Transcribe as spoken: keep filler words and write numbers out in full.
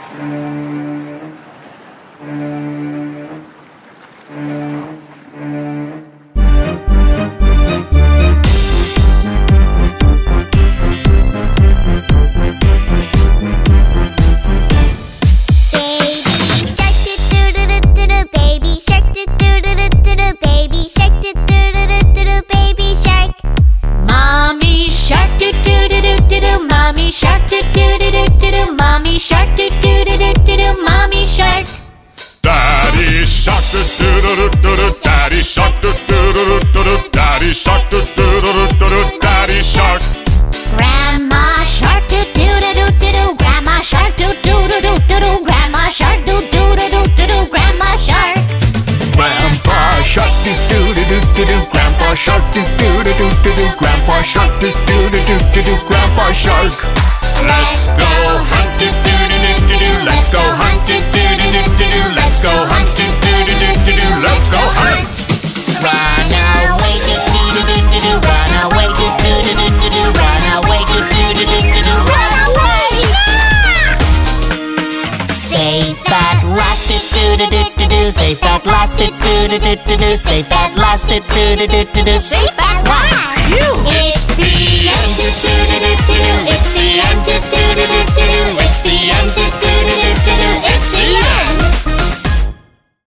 Daddy shark, doo doo doo doo doo. Daddy shark, doo doo doo doo doo. Daddy shark. Grandma shark, doo doo doo doo doo. Grandma shark, doo doo doo doo doo. Grandma shark, doo doo doo doo doo. Grandma shark. Grandpa shark, doo doo doo doo doo. Grandpa shark, doo doo doo doo doo. Grandpa shark, doo doo doo doo doo. Grandpa shark. Let's go hunt, doo doo doo doo doo. Let's go hunt, doo doo doo doo doo. Let's go hunt, doo doo doo doo doo. Let's go hunt. Run away, doo doo doo doo doo. Run away, doo doo doo doo doo. Run away, doo doo doo doo doo. Run away. Safe at last, doo doo doo doo doo. Safe at last, doo doo doo doo doo. Safe at last, doo doo doo doo doo. Safe at last. Phew.